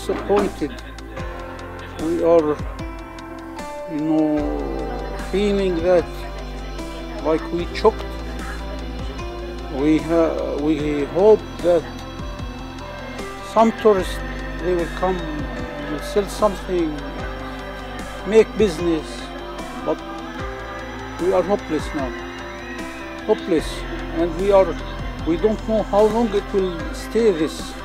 disappointed. We are, feeling that like we choked. We hope that some tourists, they will come, will sell something, make business, but we are hopeless now. Hopeless, and we don't know how long it will stay this.